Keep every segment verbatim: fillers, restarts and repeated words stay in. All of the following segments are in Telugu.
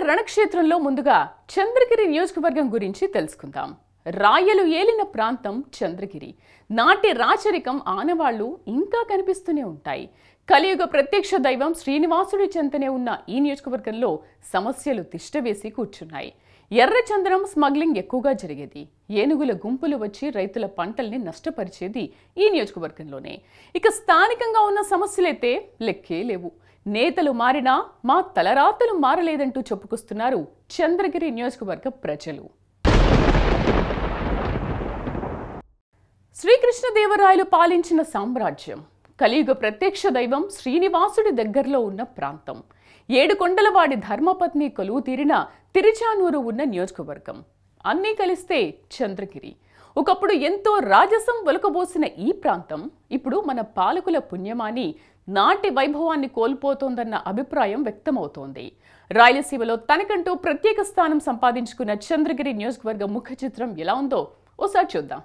రణక్షేత్రంలో ముందుగా చంద్రగిరి నియోజకవర్గం గురించి తెలుసుకుందాం. రాయలు ఏలిన ప్రాంతం చంద్రగిరి. నాటి రాచరికం ఆనవాళ్లు ఇంకా కనిపిస్తూనే ఉంటాయి. కలియుగ ప్రత్యక్ష దైవం శ్రీనివాసుడి చెంతనే ఉన్న ఈ నియోజకవర్గంలో సమస్యలు తిష్టవేసి కూర్చున్నాయి. ఎర్రచందనం స్మగ్లింగ్ ఎక్కువగా జరిగేది. ఏనుగుల గుంపులు వచ్చి రైతుల పంటల్ని నష్టపరిచేది ఈ నియోజకవర్గంలోనే. ఇక స్థానికంగా ఉన్న సమస్యలైతే లెక్కే లేవు. నేతలు మారినా మా తలరాతలు మారలేదంటూ చెప్పుకొస్తున్నారు చంద్రగిరి నియోజకవర్గ ప్రజలు. శ్రీకృష్ణదేవరాయలు పాలించిన సామ్రాజ్యం, కలియుగ ప్రత్యక్ష దైవం శ్రీనివాసుడి దగ్గరలో ఉన్న ప్రాంతం, ఏడుకొండలవాడి ధర్మపత్ని కొలువు తీరిన తిరుచానూరు ఉన్న నియోజకవర్గం అన్నీ కలిస్తే చంద్రగిరి. ఒకప్పుడు ఎంతో రాజసం ఒలకబోసిన ఈ ప్రాంతం ఇప్పుడు మన పాలకుల పుణ్యమాని నాటి వైభవాన్ని కోల్పోతోందన్న అభిప్రాయం వ్యక్తమవుతోంది. రాయలసీమలో తనకంటూ ప్రత్యేక స్థానం సంపాదించుకున్న చంద్రగిరి నియోజకవర్గ ముఖ చిత్రం ఎలా ఉందో ఓసారి చూద్దాం.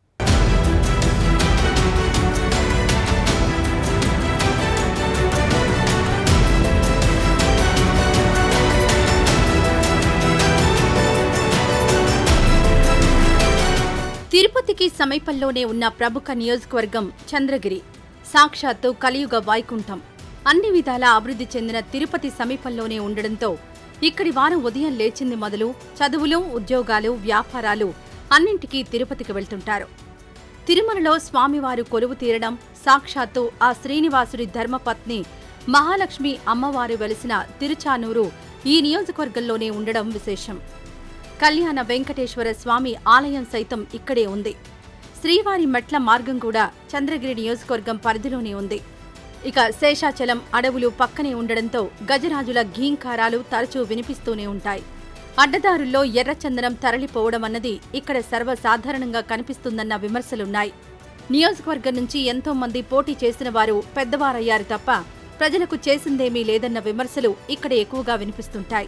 తిరుపతికి సమీపంలోనే ఉన్న ప్రముఖ నియోజకవర్గం చంద్రగిరి. సాక్షాత్తు కలియుగ వైకుంఠం. అన్ని విధాల అభివృద్ధి చెందిన తిరుపతి సమీపంలోనే ఉండడంతో ఇక్కడి వారు ఉదయం లేచింది మొదలు చదువులు, ఉద్యోగాలు, వ్యాపారాలు అన్నింటికీ తిరుపతికి వెళ్తుంటారు. తిరుమలలో స్వామివారు కొలువు తీరడం, సాక్షాత్తు ఆ శ్రీనివాసుడి ధర్మపత్ని మహాలక్ష్మి అమ్మవారు వెలిసిన తిరుచానూరు ఈ నియోజకవర్గంలోనే ఉండడం విశేషం. కళ్యాణ వెంకటేశ్వర స్వామి ఆలయం సైతం ఇక్కడే ఉంది. శ్రీవారి మెట్ల మార్గం కూడా చంద్రగిరి నియోజకవర్గం పరిధిలోనే ఉంది. ఇక శేషాచలం అడవులు పక్కనే ఉండడంతో గజరాజుల ఘీంకారాలు తరచూ వినిపిస్తూనే ఉంటాయి. అడ్డదారుల్లో ఎర్రచందనం తరలిపోవడం అన్నది ఇక్కడ సర్వసాధారణంగా కనిపిస్తుందన్న విమర్శలున్నాయి. నియోజకవర్గం నుంచి ఎంతో మంది పోటీ చేసిన వారు పెద్దవారయ్యారు తప్ప ప్రజలకు చేసిందేమీ లేదన్న విమర్శలు ఇక్కడ ఎక్కువగా వినిపిస్తుంటాయి.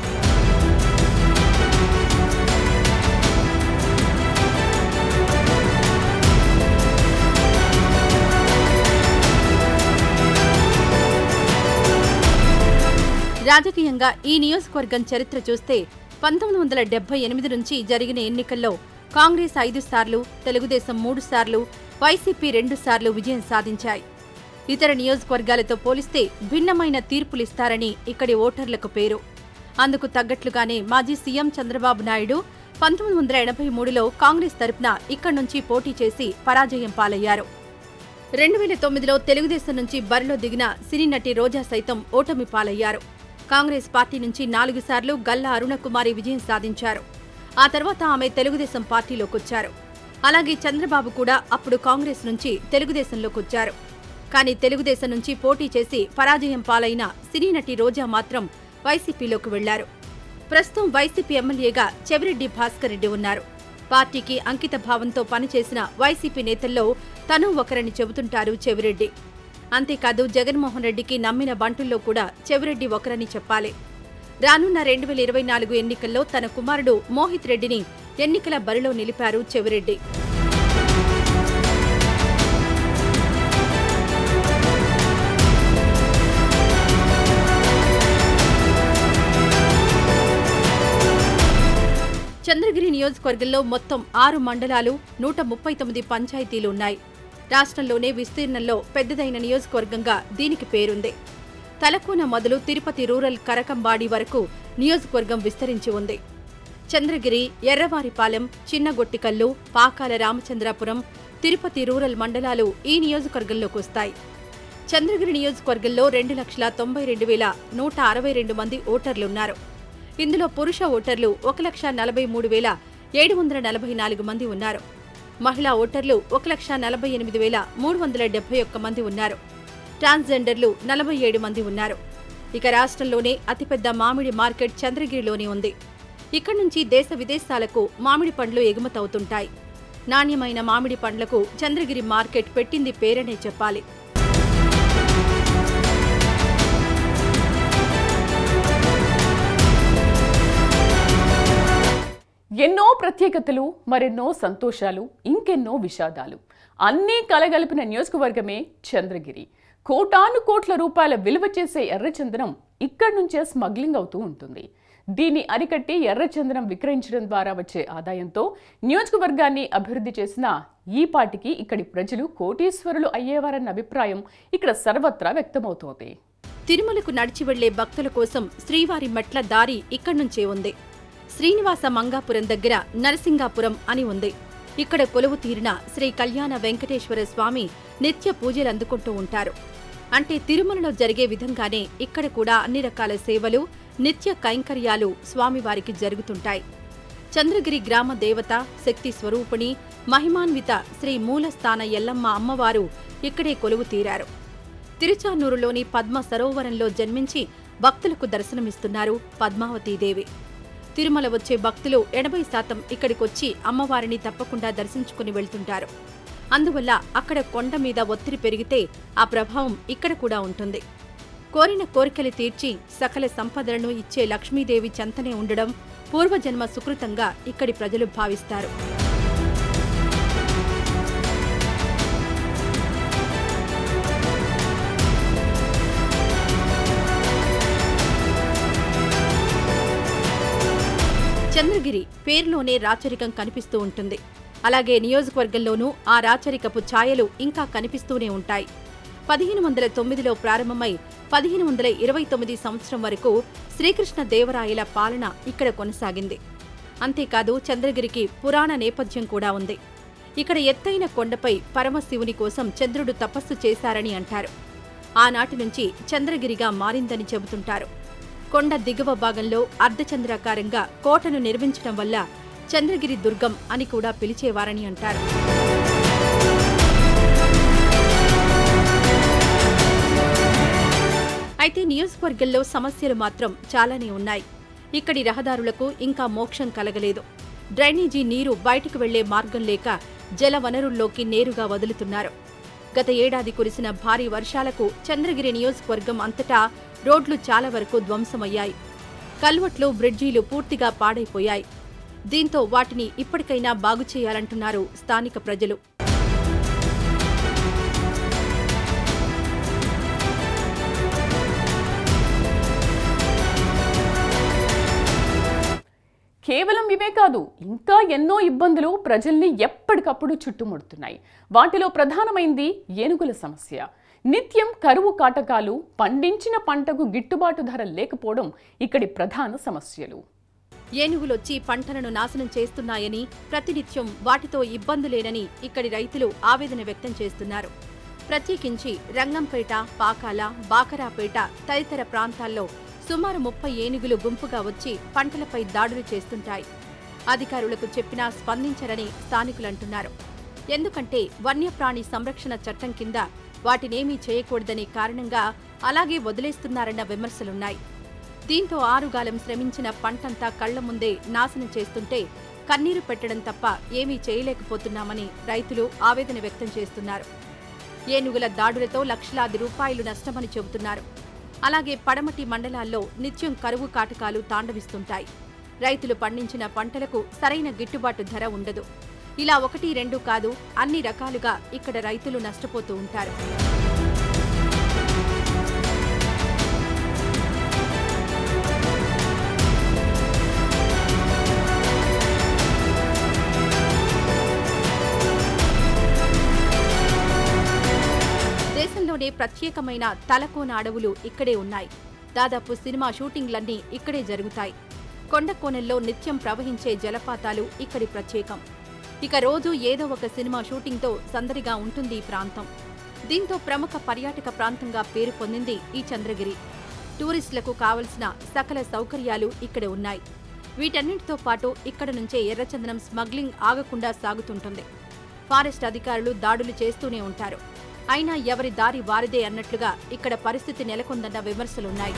రాజకీయంగా ఈ నియోజకవర్గం చరిత్ర చూస్తే పంతొమ్మిది వందల డెబ్బై ఎనిమిది నుంచి జరిగిన ఎన్నికల్లో కాంగ్రెస్ ఐదు సార్లు, తెలుగుదేశం మూడు సార్లు, వైసీపీ రెండు సార్లు విజయం సాధించాయి. ఇతర నియోజకవర్గాలతో పోలిస్తే భిన్నమైన తీర్పులిస్తారని ఇక్కడి ఓటర్లకు పేరు. అందుకు తగ్గట్లుగానే మాజీ సీఎం చంద్రబాబు నాయుడు పంతొమ్మిది వందల ఎనభై మూడులో కాంగ్రెస్ తరపున ఇక్కడి నుంచి పోటీ చేసి పరాజయం పాలయ్యారు. రెండు వేల తొమ్మిదిలో తెలుగుదేశం నుంచి బరిలో దిగిన సినీ నటి రోజా సైతం ఓటమి పాలయ్యారు. కాంగ్రెస్ పార్టీ నుంచి నాలుగు సార్లు గల్లా అరుణకుమారి విజయం సాధించారు. ఆ తర్వాత ఆమె తెలుగుదేశం పార్టీలోకొచ్చారు. అలాగే చంద్రబాబు కూడా అప్పుడు కాంగ్రెస్ నుంచి తెలుగుదేశంలోకొచ్చారు. కానీ తెలుగుదేశం నుంచి పోటీ చేసి పరాజయం పాలైన సినీ నటి రోజా మాత్రం వైసీపీలోకి వెళ్లారు. ప్రస్తుతం వైసీపీ ఎమ్మెల్యేగా చెవిరెడ్డి భాస్కర్ రెడ్డి ఉన్నారు. పార్టీకి అంకిత భావంతో పనిచేసిన వైసీపీ నేతల్లో తను ఒకరని చెబుతుంటారు చెవిరెడ్డి. అంతేకాదు జగన్మోహన్ రెడ్డికి నమ్మిన బంటుల్లో కూడా చెవిరెడ్డి ఒకరని చెప్పాలి. రానున్న రెండు వేల ఇరవై నాలుగు ఎన్నికల్లో తన కుమారుడు మోహిత్ రెడ్డిని ఎన్నికల బరిలో నిలిపారు చెవిరెడ్డి. చంద్రగిరి నియోజకవర్గంలో మొత్తం ఆరు మండలాలు, నూట ముప్పై తొమ్మిది పంచాయతీలు ఉన్నాయి. రాష్ట్రంలోనే విస్తీర్ణంలో పెద్దదైన నియోజకవర్గంగా దీనికి పేరుంది. తలకోన మొదలు తిరుపతి రూరల్ కరకంబాడి వరకు నియోజకవర్గం విస్తరించి ఉంది. చంద్రగిరి, ఎర్రవారిపాలెం, చిన్నగొట్టికల్లు, పాకాల రామచంద్రాపురం, తిరుపతి రూరల్ మండలాలు ఈ నియోజకవర్గంలోకి వస్తాయి. చంద్రగిరి నియోజకవర్గంలో రెండు లక్షల తొంభై రెండు వేల నూట అరవై రెండు మంది ఓటర్లున్నారు. ఇందులో పురుష ఓటర్లు ఒక లక్ష నలభై మూడు వేల ఏడు వందల నలభై నాలుగు మంది ఉన్నారు. మహిళా ఓటర్లు ఒక లక్ష నలభై ఎనిమిది వేల మూడు వందల డెబ్బై ఒక్క మంది ఉన్నారు. ట్రాన్స్జెండర్లు నలభై ఏడు మంది ఉన్నారు. ఇక రాష్ట్రంలోనే అతిపెద్ద మామిడి మార్కెట్ చంద్రగిరిలోనే ఉంది. ఇక్కడి నుంచి దేశ విదేశాలకు మామిడి పండ్లు ఎగుమతవుతుంటాయి. నాణ్యమైన మామిడి పండ్లకు చంద్రగిరి మార్కెట్ పెట్టింది పేరనే చెప్పాలి. ఎన్నో ప్రత్యేకతలు, మరెన్నో సంతోషాలు, ఇంకెన్నో విషాదాలు అన్నీ కలగలిపిన నియోజకవర్గమే చంద్రగిరి. కోటాను కోట్ల రూపాయల విలువ చేసే ఎర్రచందనం ఇక్కడి నుంచే స్మగ్లింగ్ అవుతూ ఉంటుంది. దీన్ని అరికట్టి ఎర్రచందనం విక్రయించడం ద్వారా వచ్చే ఆదాయంతో నియోజకవర్గాన్ని అభివృద్ధి చేసిన ఈ పార్టీకి ఇక్కడి ప్రజలు కోటీశ్వరులు అయ్యేవారన్న అభిప్రాయం ఇక్కడ సర్వత్రా వ్యక్తమవుతోంది. తిరుమలకు నడిచి వెళ్లే భక్తుల కోసం శ్రీవారి మెట్ల దారి ఇక్కడి నుంచే ఉంది. శ్రీనివాస మంగాపురం దగ్గర నరసింగాపురం అని ఉంది. ఇక్కడ కొలువు తీరిన శ్రీ కళ్యాణ వెంకటేశ్వర స్వామి నిత్య పూజలు అందుకుంటూ ఉంటారు. అంటే తిరుమలలో జరిగే విధంగానే ఇక్కడ కూడా అన్ని రకాల సేవలు, నిత్య కైంకర్యాలు స్వామివారికి జరుగుతుంటాయి. చంద్రగిరి గ్రామ దేవత, శక్తి స్వరూపిణి, మహిమాన్విత శ్రీ మూలస్థాన ఎల్లమ్మ అమ్మవారు ఇక్కడే కొలువు తీరారు. తిరుచానూరులోని పద్మ సరోవరంలో జన్మించి భక్తులకు దర్శనమిస్తున్నారు పద్మావతీదేవి. తిరుమల వచ్చే భక్తులు ఎనభై శాతం ఇక్కడికొచ్చి అమ్మవారిని తప్పకుండా దర్శించుకుని వెళ్తుంటారు. అందువల్ల అక్కడ కొండ మీద ఒత్తిడి పెరిగితే ఆ ప్రభావం ఇక్కడ కూడా ఉంటుంది. కోరిన కోరికలు తీర్చి సకల సంపదలను ఇచ్చే లక్ష్మీదేవి చెంతనే ఉండడం పూర్వజన్మ సుకృతంగా ఇక్కడి ప్రజలు భావిస్తారు. చంద్రగిరి పేరులోనే రాచరికం కనిపిస్తూ ఉంటుంది. అలాగే నియోజకవర్గంలోనూ ఆ రాచరికపు ఛాయలు ఇంకా కనిపిస్తూనే ఉంటాయి. పదిహేను వందల తొమ్మిదిలో ప్రారంభమై పదిహేను వందల ఇరవై తొమ్మిది సంవత్సరం వరకు శ్రీకృష్ణ దేవరాయల పాలన ఇక్కడ కొనసాగింది. అంతేకాదు చంద్రగిరికి పురాణ నేపథ్యం కూడా ఉంది. ఇక్కడ ఎత్తైన కొండపై పరమశివుని కోసం చంద్రుడు తపస్సు చేశారని అంటారు. ఆనాటి నుంచి చంద్రగిరిగా మారిందని చెబుతుంటారు. కొండ దిగువ భాగంలో అర్ధచంద్రాకారంగా కోటను నిర్మించడం వల్ల చంద్రగిరి దుర్గం అని కూడా పిలిచేవారని అంటారు. అయితే నియోజకవర్గంలో సమస్యలు మాత్రం చాలానే ఉన్నాయి. ఇక్కడి రహదారులకు ఇంకా మోక్షం కలగలేదు. డ్రైనేజీ నీరు బయటకు వెళ్లే మార్గం లేక జల వనరుల్లోకి నేరుగా వదులుతున్నారు. గత ఏడాది కురిసిన భారీ వర్షాలకు చంద్రగిరి నియోజకవర్గం అంతటా రోడ్లు చాలా వరకు ధ్వంసమయ్యాయి. కల్వట్లు, బ్రిడ్జీలు పూర్తిగా పాడైపోయాయి. దీంతో వాటిని ఇప్పటికైనా బాగు చేయాలంటున్నారు స్థానిక ప్రజలు. కేవలం ఇవే కాదు, ఇంకా ఎన్నో ఇబ్బందులు ప్రజల్ని ఎప్పటికప్పుడు చుట్టుముడుతున్నాయి. వాటిలో ప్రధానమైంది ఏనుగుల సమస్య. నిత్యం కరువు కాటకాలు, పండించిన పంటకు గిట్టుబాటు ధర లేకపోవడం ఇక్కడి ప్రధాన సమస్యలు. ఏనుగులొచ్చి పంటలను నాశనం చేస్తున్నాయని, ప్రతినిత్యం వాటితో ఇబ్బందులేనని ఇక్కడి రైతులు ఆవేదన వ్యక్తం చేస్తున్నారు. ప్రత్యేకించి రంగంపేట, పాకాల, బాకరాపేట తదితర ప్రాంతాల్లో సుమారు ముప్పై ఏనుగులు గుంపుగా వచ్చి పంటలపై దాడులు చేస్తుంటాయి. అధికారులకు చెప్పినా స్పందించరని స్థానికులంటున్నారు. ఎందుకంటే వన్యప్రాణి సంరక్షణ చట్టం కింద వాటినేమీ చేయకూడదనే కారణంగా అలాగే వదిలేస్తున్నారన్న విమర్శలున్నాయి. దీంతో ఆరుగాలం శ్రమించిన పంటంతా కళ్ల ముందే నాశనం చేస్తుంటే కన్నీరు పెట్టడం తప్ప ఏమీ చేయలేకపోతున్నామని రైతులు ఆవేదన వ్యక్తం చేస్తున్నారు. ఏనుగుల దాడులతో లక్షలాది రూపాయలు నష్టమని చెబుతున్నారు. అలాగే పడమటి మండలాల్లో నిత్యం కరువు కాటకాలు తాండవిస్తుంటాయి. రైతులు పండించిన పంటలకు సరైన గిట్టుబాటు ధర ఉండదు. ఇలా ఒకటి రెండు కాదు, అన్ని రకాలుగా ఇక్కడ రైతులు నష్టపోతూ ఉంటారు. దేశంలోనే ప్రత్యేకమైన తలకోన అడవులు ఇక్కడే ఉన్నాయి. దాదాపు సినిమా షూటింగ్లన్నీ ఇక్కడే జరుగుతాయి. కొండకోనల్లో నిత్యం ప్రవహించే జలపాతాలు ఇక్కడి ప్రత్యేకం. ఇక రోజు ఏదో ఒక సినిమా షూటింగ్తో సందడిగా ఉంటుంది ఈ ప్రాంతం. దీంతో ప్రముఖ పర్యాటక ప్రాంతంగా పేరు పొందింది ఈ చంద్రగిరి. టూరిస్టులకు కావలసిన సకల సౌకర్యాలు ఇక్కడ ఉన్నాయి. వీటన్నింటితో పాటు ఇక్కడ నుంచే ఎర్రచందనం స్మగ్లింగ్ ఆగకుండా సాగుతుంటుంది. ఫారెస్ట్ అధికారులు దాడులు చేస్తూనే ఉంటారు. అయినా ఎవరి దారి వారిదే అన్నట్లుగా ఇక్కడ పరిస్థితి నెలకొందన్న విమర్శలున్నాయి.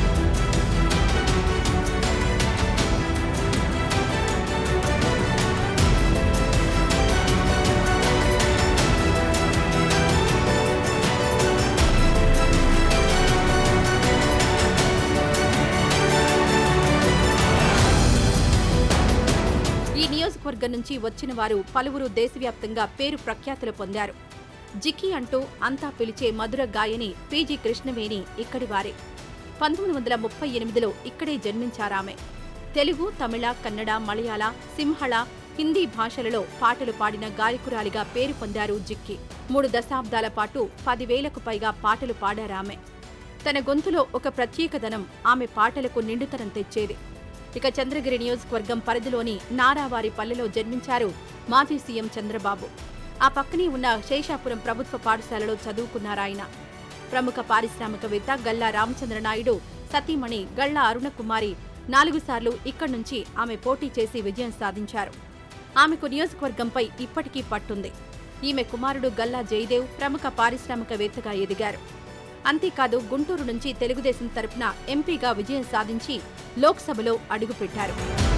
ఈ నియోజకవర్గం నుంచి వచ్చిన వారు పలువురు దేశవ్యాప్తంగా పేరు ప్రఖ్యాతులు పొందారు. జికి అంటూ అంతా పిలిచే మధుర గాయని పీజీ కృష్ణవేణి ఇక్కడి వారే. పంతొమ్మిది వందల ముప్పై ఎనిమిదిలో ఇక్కడే జన్మించారామె. తెలుగు, తమిళ, కన్నడ, మలయాళ, సింహళ, హిందీ భాషలలో పాటలు పాడిన గాయకురాలిగా పేరు పొందారు జిక్కి. మూడు దశాబ్దాల పాటు పదివేలకు పైగా పాటలు పాడారామె. తన గొంతులో ఒక ప్రత్యేకదనం ఆమె పాటలకు నిండుతనం తెచ్చేది. ఇక చంద్రగిరి నియోజకవర్గం పరిధిలోని నారావారి పల్లెలో జన్మించారు మాజీ సీఎం చంద్రబాబు. ఆ పక్కనే ఉన్న శేషాపురం ప్రభుత్వ పాఠశాలలో చదువుకున్నారాయన. ప్రముఖ పారిశ్రామికవేత్త గల్లా రామచంద్రనాయుడు సతీమణి గళ్లా అరుణకుమారి నాలుగు సార్లు ఇక్కడి నుంచి ఆమె పోటీ చేసి విజయం సాధించారు. ఆమెకు నియోజకవర్గంపై ఇప్పటికీ పట్టుంది. ఈమె కుమారుడు గల్లా జయదేవ్ ప్రముఖ పారిశ్రామికవేత్తగా ఎదిగారు. అంతేకాదు గుంటూరు నుంచి తెలుగుదేశం తరపున ఎంపీగా విజయం సాధించి లోక్సభలో అడుగుపెట్టారు.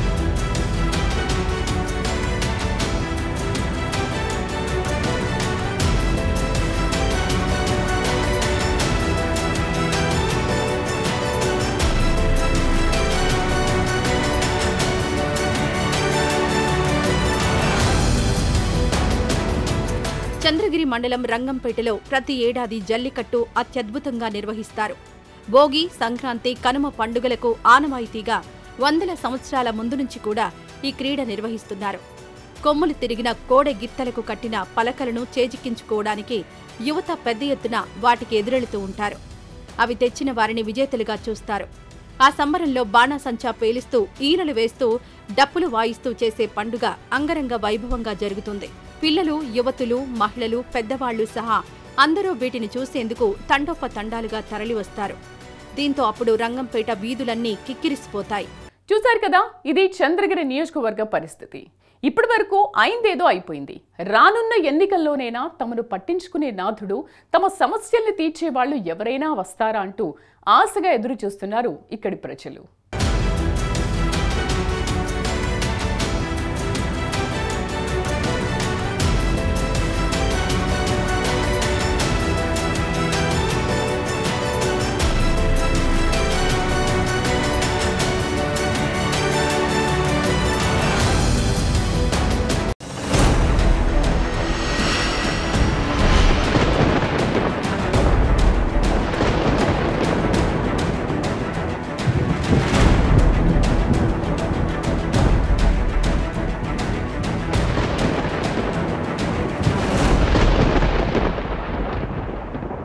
చంద్రగిరి మండలం రంగంపేటలో ప్రతి ఏడాది జల్లికట్టు అత్యద్భుతంగా నిర్వహిస్తారు. భోగి, సంక్రాంతి, కనుమ పండుగలకు ఆనవాయితీగా వందల సంవత్సరాల ముందు నుంచి కూడా ఈ క్రీడ నిర్వహిస్తున్నారు. కొమ్ములు తిరిగిన కోడె గిత్తలకు కట్టిన పలకలను చేజిక్కించుకోవడానికి యువత పెద్ద ఎత్తున వాటికి ఎదురెళుతూ ఉంటారు. అవి తెచ్చిన వారిని విజేతలుగా చూస్తారు. ఆ సంబరంలో బాణాసంచా పేలిస్తూ, ఈలలు వేస్తూ, డప్పులు వాయిస్తూ చేసే పండుగ అంగరంగ వైభవంగా జరుగుతుంది. పిల్లలు, యువతులు, మహిళలు, పెద్దవాళ్లు సహా అందరూ వీటిని చూసేందుకు తండోపతండాలుగా తరలివస్తారు. దీంతో అప్పుడు రంగంపేట వీధులన్నీ కిక్కిరిసిపోతాయి. చూశారు కదా, ఇది చంద్రగిరి నియోజకవర్గ పరిస్థితి. ఇప్పటి వరకు అయిందేదో అయిపోయింది. రానున్న ఎన్నికల్లోనైనా తమను పట్టించుకునే నాథుడు, తమ సమస్యల్ని తీర్చేవాళ్లు ఎవరైనా వస్తారా అంటూ ఆశగా ఎదురు చూస్తున్నారు ఇక్కడి ప్రజలు.